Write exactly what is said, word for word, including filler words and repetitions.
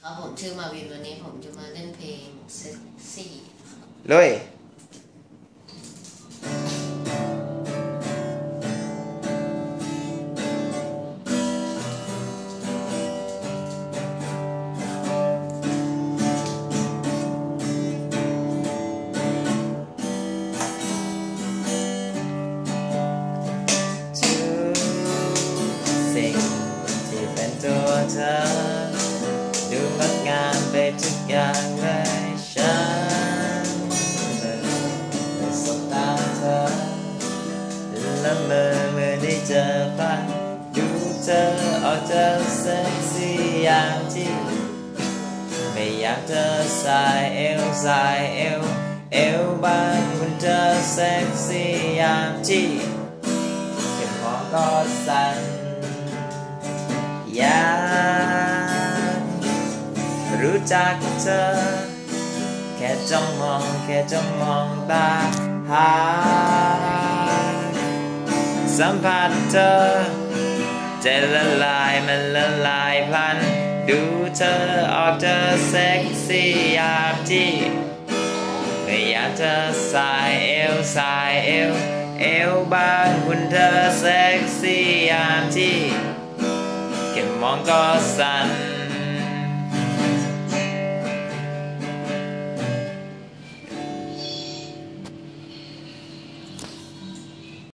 ครับผมชื่อมาวินวันนี้ผมจะมาเล่นเพลงเซ็กซี่เลยตัวเธอดูงดงามไปทุกอย่างเลยฉันเลยสบตาเธอและเมื่อเมื่อได้เจอฟันดูเธอออกจะเซ็กซี่อย่างที่ไม่อยากเธอสายเอวสายเอวเอวบางคุณเธอเซ็กซี่อย่างที่เก็บของก็สั่นอยากรู้จักเธอแค่จ้องมองแค่จ้องมองตาหาสัมผัสเธอใจละลายมันละลายพลันดูเธอออกเธอเซ็กซี่อยากที่ไม่อยากเธอสายเอวสายเอวเอวบางคุณเธอเซ็กซี่อยากที่แค่มองก็สั่น